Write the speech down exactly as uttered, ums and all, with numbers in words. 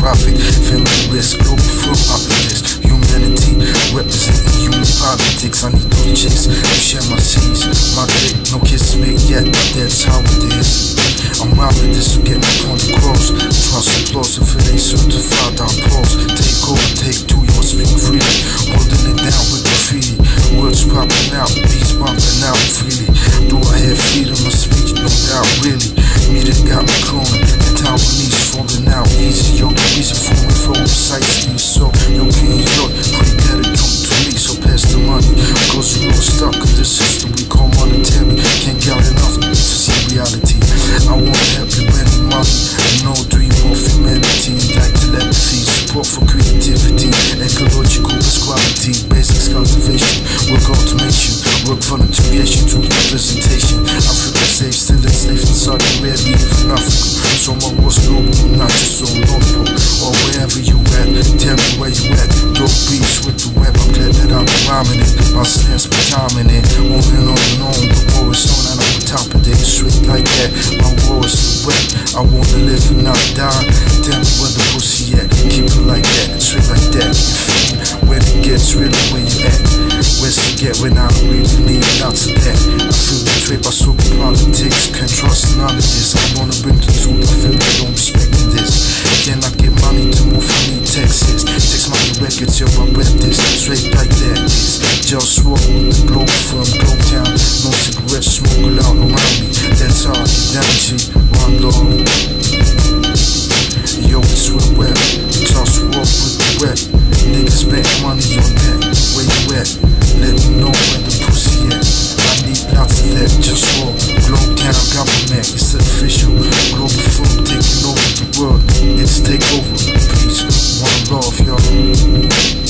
profit, family risk, global firm opulence, humanity, representing human politics. I need those chicks to share my seeds. My dick, no kisses made yet, but that's how it is. I'm rhyming this to get my point across. Trust applause if it ain't certified, I pause. Take over, take two, you must speak freely. Holding it down with graffiti. Words popping out, beats popping out freely. Do I have freedom of speech? No doubt, really. Me that got me cloning, the Taiwanese falling out easy. Yo, the reason for me flow precisely. So, yo, can you look pretty better come to me? So pass the money, cause we're all stuck in this system we call monetary. Can't get enough to see reality. I wanna help you win money, no dream of humanity. Like telepathy, support for creativity, ecological quality, basics cultivation, work automation, work volunteeration to representation. Africa safe, still enslaved in Saudi Arabia, even Africa. So my war's global, not just on North Pole or wherever you at. Tell me where you at. Dope beats with the web. I'm glad that I'm rhyming it. My stance be timing it. On and on and on. The war is on and I'm on top of it. Straight like that. My war is the wet. I wanna live and not die. Tell me where the pussy at. Keep it like that. Straight like that. You feel me? When it gets really where you at. Where's to get when I don't really need lots of that. I feel betrayed by super politics. Can't trust none of this. I wanna bring the truth. I feel they don't respect this. Cannot get money to move for me, Texas. Text money records, yo, I rap this. Straight like that. It's JustWar with the Globalfirm, Globetown. No cigarettes, smoke loud around me. That's how I get down, G. One love. Yo, it's real wet. JustWar with the wet. Niggas bet money on that. Where you at? Let me know where the pussy at. I need lots of that. JustWar, Globetown government. It's official. Globalfirm taking over the world. It's Takeover. Peace. One love, y'all.